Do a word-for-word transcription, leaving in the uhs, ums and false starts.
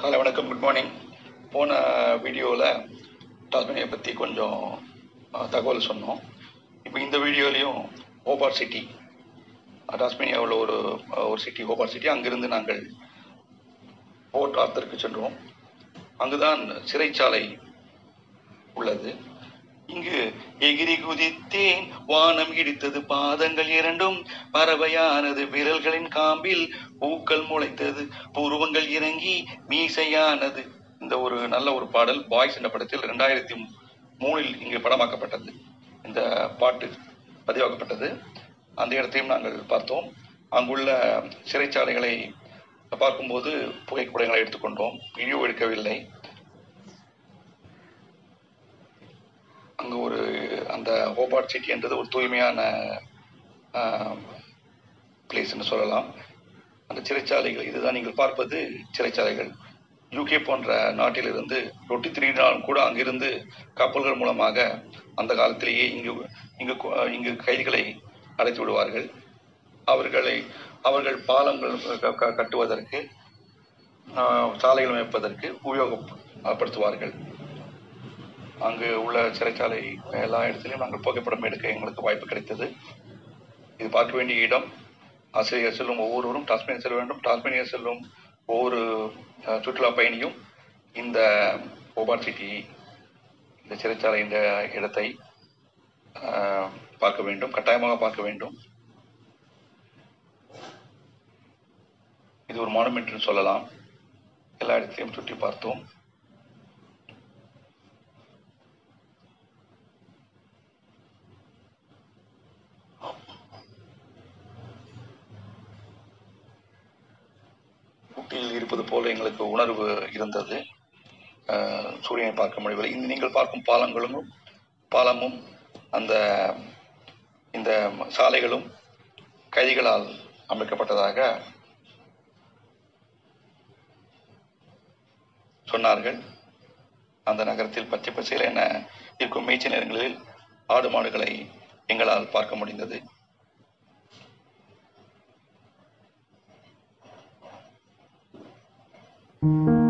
காலை வணக்கம், good morning. போன வீடியோவில் டாஸ்மேனியா பற்றி கொஞ்சம் தகவல் சொன்னோம். இப்போ இந்த வீடியோலையும் ஹோபார்ட் சிட்டி, டாஸ்மேனியாவில் ஒரு ஒரு சிட்டி ஹோபார்ட் சிட்டி, அங்கிருந்து நாங்கள் போர்ட் ஆர்த்தருக்கு சென்றோம். அங்குதான் சிறைச்சாலை உள்ளது. இங்கு எகிரி குதித்தேன், வானம் இடித்தது பாதங்கள் இரண்டும், பறவையானது விரல்களின் காம்பில், பூக்கள் முளைத்தது புருவங்கள் இறங்கி மீசையானது. இந்த ஒரு நல்ல ஒரு பாடல் பாய்ஸ் என்ற படத்தில் இரண்டாயிரத்தி மூணில் இங்கு படமாக்கப்பட்டது. இந்த பாட்டு பதிவாக்கப்பட்டது. அந்த இடத்தையும் நாங்கள் பார்த்தோம். அங்குள்ள சிறைச்சாலைகளை பார்க்கும்போது புகைப்படங்களை எடுத்துக்கொண்டோம். வீடியோ எடுக்கவில்லை. அங்கு ஒரு அந்த ஹோபார்ட் சிட்டி என்றது ஒரு தூய்மையான பிளேஸ்ன்னு சொல்லலாம். அந்த சிறைச்சாலைகள் இதுதான் நீங்கள் பார்ப்பது சிறைச்சாலைகள். யூகே போன்ற நாட்டிலிருந்து ரொட்டி திருடினாலும் கூட அங்கிருந்து கப்பல்கள் மூலமாக அந்த காலத்திலேயே இங்கு இங்கு இங்கு கைதிகளை அடைத்து விடுவார்கள். அவர்களை அவர்கள் பாலங்கள் கட்டுவதற்கு, சாலைகள் அமைப்பதற்கு உபயோகப்படுத்துவார்கள். அங்கு உள்ள சிறைச்சாலை எல்லா இடத்திலையும் நாங்கள் புகைப்படம் எடுக்க எங்களுக்கு வாய்ப்பு கிடைத்தது. இது பார்க்க வேண்டிய இடம். ஆசிரியர் செல்லும் ஒவ்வொருவரும் டாஸ்மேனியா செல்ல வேண்டும். டாஸ்மேனியா செல்லும் ஒவ்வொரு சுற்றுலா பயணியும் இந்த ஹோபார்ட் சிட்டி, இந்த சிறைச்சாலை இந்த இடத்தை பார்க்க வேண்டும், கட்டாயமாக பார்க்க வேண்டும். இது ஒரு மானுமெண்ட் சொல்லலாம். எல்லா இடத்திலையும் சுற்றி பார்த்தோம். ஊட்டியில் இருப்பது போல எங்களுக்கு உணர்வு இருந்தது. சூரியனை பார்க்க முடியவில்லை. இந்த நீங்கள் பார்க்கும் பாலங்களும் பாலமும் அந்த இந்த சாலைகளும் கைதிகளால் அமைக்கப்பட்டதாக சொன்னார்கள். அந்த நகரத்தில் பச்சை பச்சையில் என இருக்கும் மேய்ச்சல் நேரங்களில் ஆடு மாடுகளை எங்களால் பார்க்க முடிந்தது. Thank you.